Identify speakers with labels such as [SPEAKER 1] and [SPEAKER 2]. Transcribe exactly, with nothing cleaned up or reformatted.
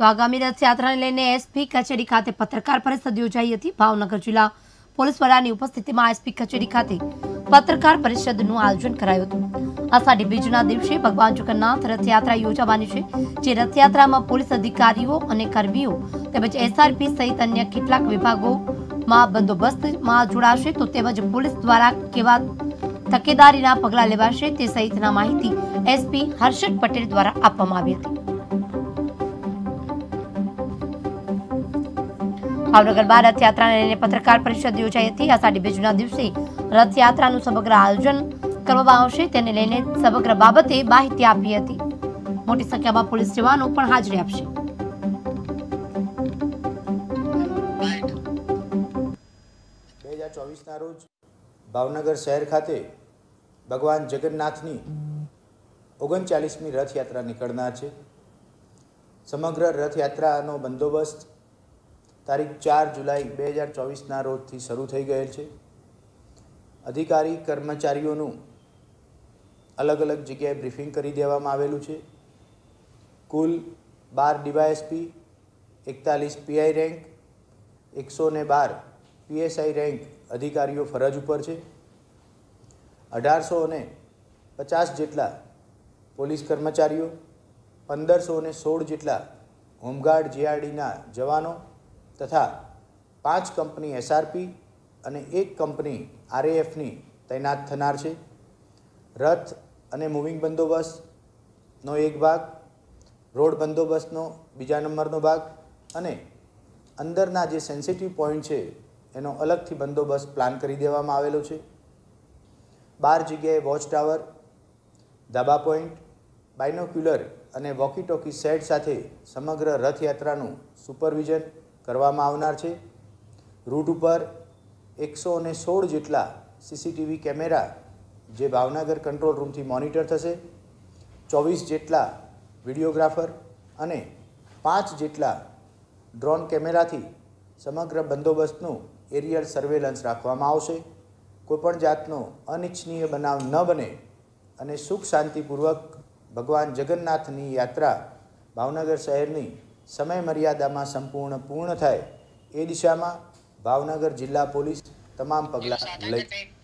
[SPEAKER 1] તો આગામી રથયાત્રાને લઈને એસપી કચેરી ખાતે પત્રકાર પરિષદ યોજાઈ હતી। ભાવનગર જિલ્લા પોલીસ વડાની ઉપસ્થિતિમાં એસપી કચેરી ખાતે પત્રકાર પરિષદનું આયોજન કરાયું હતું। આષાઢી બીજના દિવસે ભગવાન જગન્નાથ રથયાત્રા યોજાવાની છે, જે રથયાત્રામાં પોલીસ અધિકારીઓ અને કર્મીઓ તેમજ એસઆરપી સહિત અન્ય કેટલાક વિભાગોમાં બંદોબસ્તમાં જોડાશે। તો તેમજ પોલીસ દ્વારા કેવા તકેદારીના પગલાં લેવાશે તે સહિતના માહિતી એસપી હર્ષદ પટેલ દ્વારા આપવામાં આવી હતી। ભાવનગરમાં રથયાત્રાને લઈને પત્રકાર પરિષદ યોજાઈ હતી। આષાઢી બીજના દિવસે રથયાત્રાનું સમગ્ર આયોજન કરવામાં આવશે, તેને લઈને સમગ્ર બાબતે માહિતી આપી હતી। મોટી સંખ્યામાં પોલીસ જવાનો પણ હાજરી આપશે।
[SPEAKER 2] બે હજાર ચોવીસના રોજ ભાવનગર શહેર ખાતે ભગવાન જગન્નાથની ઓગણચાલીસમી રથયાત્રા નીકળનાર છે। સમગ્ર રથયાત્રાનો બંદોબસ્ત તારીખ ચાર જુલાઈ બે હજાર ચોવીસના રોજથી શરૂ થઈ ગયેલ છે। અધિકારી કર્મચારીઓનું અલગ અલગ જગ્યાએ બ્રીફિંગ કરી દેવામાં આવેલું છે। કુલ બાર ડીવાયએસપી, એકતાલીસ પીઆઈ રેન્ક, એકસો ને બાર પીએસઆઈ રેન્ક અધિકારીઓ ફરજ ઉપર છે। અઢારસો ને પચાસ જેટલા પોલીસ કર્મચારીઓ, પંદરસો ને સોળ જેટલા હોમગાર્ડ જીઆરડીના જવાનો તથા પાંચ કંપની એસઆરપી અને એક કંપની આરએએફની તૈનાત થનાર છે। રથ અને મૂવિંગ બંદોબસ્તનો એક ભાગ, રોડ બંદોબસ્તનો બીજા નંબરનો ભાગ અને અંદરના જે સેન્સિટિવ પોઈન્ટ છે એનો અલગથી બંદોબસ્ત પ્લાન કરી દેવામાં આવેલો છે। બાર જગ્યાએ વોચ ટાવર, ધાબા પોઈન્ટ, બાયનોક્યુલર અને વોકી ટોકી સેટ સાથે સમગ્ર રથયાત્રાનું સુપરવિઝન કરવામાં આવનાર છે। રૂટ ઉપર એકસો ને સોળ જેટલા સીસીટીવી કેમેરા જે ભાવનગર કંટ્રોલ રૂમથી મોનિટર થશે, ચોવીસ જેટલા વિડીયોગ્રાફર અને પાંચ જેટલા ડ્રોન કેમેરાથી સમગ્ર બંદોબસ્તનું એરિયલ સર્વેલન્સ રાખવામાં આવશે। કોઈપણ જાતનો અનિચ્છનીય બનાવ ન બને અને સુખ શાંતિપૂર્વક ભગવાન જગન્નાથની યાત્રા ભાવનગર શહેરની સમય મર્યાદામાં સંપૂર્ણ પૂર્ણ થાય એ દિશામાં ભાવનગર જિલ્લા પોલીસ તમામ પગલાં લઈ